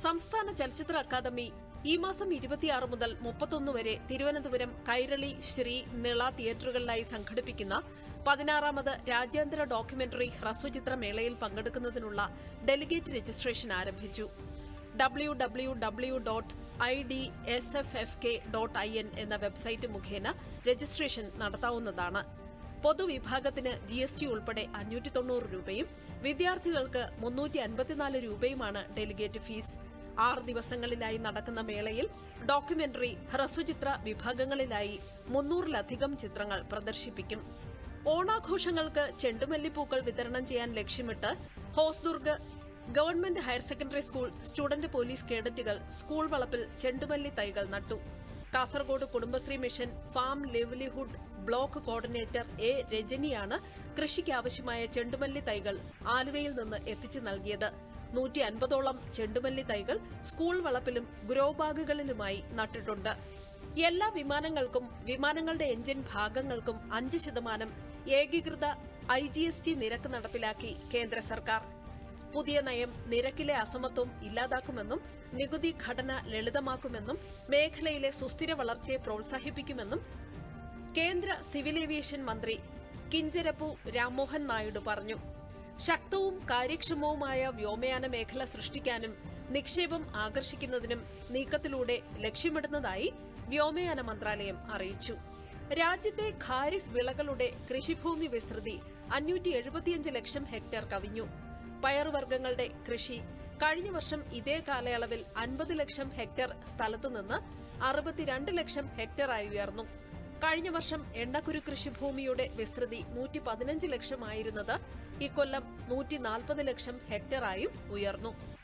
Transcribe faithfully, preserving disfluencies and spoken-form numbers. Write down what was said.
സംസ്ഥാന ചലച്ചിത്ര അക്കാദമി ഈ മാസം ഇരുപത്തിയാറ് മുതൽ മുപ്പത്തൊന്ന് വരെ തിരുവനന്തപുരം കൈരളി, ശ്രീ, നിള തിയേറ്ററുകളിലായി സംഘടിപ്പിക്കുന്ന പതിനാറാമത് രാജ്യാന്തര ഡോക്യുമെന്ററി ഹ്രസ്വചിത്ര മേളയിൽ പങ്കെടുക്കുന്നതിനുള്ള ഡെലിഗേറ്റ് രജിസ്ട്രേഷൻ ആരംഭിച്ചു. W W W dot I D S F F K dot I N എന്ന വെബ്സൈറ്റ് മുഖേന രജിസ്ട്രേഷൻ നടത്താവുന്നതാണ്. പൊതുവിഭാഗത്തിന് ജി എസ് ടി ഉൾപ്പെടെ അഞ്ഞൂറ്റി തൊണ്ണൂറ് രൂപയും വിദ്യാർത്ഥികൾക്ക് മുന്നൂറ്റി അൻപത്തിനാല് രൂപയുമാണ് ഡെലിഗേറ്റ് ഫീസ്. ആറ് ദിവസങ്ങളിലായി നടക്കുന്ന മേളയിൽ ഡോക്യുമെന്ററി, ഹ്രസ്വചിത്ര വിഭാഗങ്ങളിലായി മുന്നൂറിലധികം ചിത്രങ്ങൾ പ്രദർശിപ്പിക്കും. ഓണാഘോഷങ്ങൾക്ക് ചെണ്ടുമല്ലിപ്പൂക്കൾ വിതരണം ചെയ്യാൻ ലക്ഷ്യമിട്ട് Hosdurg government higher secondary school student police കേഡറ്റുകൾ സ്കൂൾ വളപ്പിൽ ചെണ്ടുമല്ലി തൈകൾ നട്ടു. Kasaragod Kudumbashree mission farm livelihood block coordinator A രജനിയാണ് കൃഷിക്കാവശ്യമായ ചെണ്ടുമല്ലി തൈകൾ ആലുവയിൽ നിന്ന് എത്തിച്ചു നൽകിയത്. നൂറ്റി അൻപതോളം ചെണ്ടുമല്ലി തൈകൾ സ്കൂൾ വളപ്പിലും ഗ്രോ ബാഗുകളിലുമായി നട്ടിട്ടുണ്ട്. എല്ലാ വിമാനങ്ങൾക്കും വിമാനങ്ങളുടെ എഞ്ചിൻ ഭാഗങ്ങൾക്കും അഞ്ച് ശതമാനം ഏകീകൃത ഐ ജി എസ് ടി നിരക്ക് നടപ്പിലാക്കി കേന്ദ്ര സർക്കാർ. പുതിയ നയം നിരക്കിലെ അസമത്വം ഇല്ലാതാക്കുമെന്നും നികുതി ഘടന ലളിതമാക്കുമെന്നും മേഖലയിലെ സുസ്ഥിര വളർച്ചയെ പ്രോത്സാഹിപ്പിക്കുമെന്നും കേന്ദ്ര സിവിൽ ഏവിയേഷൻ മന്ത്രി കിഞ്ചരപ്പു രാംമോഹൻ നായിഡു പറഞ്ഞു. ശക്തവും കാര്യക്ഷമവുമായ വ്യോമയാന മേഖല സൃഷ്ടിക്കാനും നിക്ഷേപം ആകർഷിക്കുന്നതിനും നീക്കത്തിലൂടെ ലക്ഷ്യമിടുന്നതായി വ്യോമയാന മന്ത്രാലയം അറിയിച്ചു. രാജ്യത്തെ ഖാരിഫ് വിളകളുടെ കൃഷിഭൂമി വിസ്തൃതി അഞ്ഞൂറ്റി എഴുപത്തിയഞ്ച് ലക്ഷം ഹെക്ടർ കവിഞ്ഞു. പയറുവർഗ്ഗങ്ങളുടെ കൃഷി കഴിഞ്ഞ വർഷം ഇതേ കാലയളവിൽ അൻപത് ലക്ഷം ഹെക്ടർ സ്ഥലത്തുനിന്ന് അറുപത്തിരണ്ട് ലക്ഷം ഹെക്ടറായി ഉയർന്നു. കഴിഞ്ഞ വർഷം എണ്ണക്കുരു കൃഷിഭൂമിയുടെ വിസ്തൃതി നൂറ്റി പതിനഞ്ച് ലക്ഷമായിരുന്നത് ഇക്കൊല്ലം നൂറ്റി നാൽപ്പത് ലക്ഷം ഹെക്ടറായും ഉയർന്നു.